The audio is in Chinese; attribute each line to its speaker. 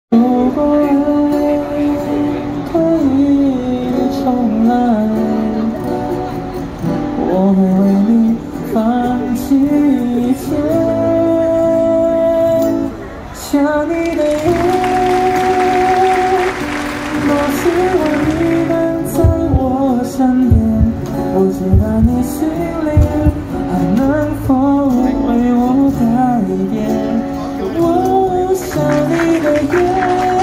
Speaker 1: 如果爱可以重来，我会为你放弃一切。想你的夜，多希望你能在我身边。不知道你心里还能否为我改变？我想你的夜。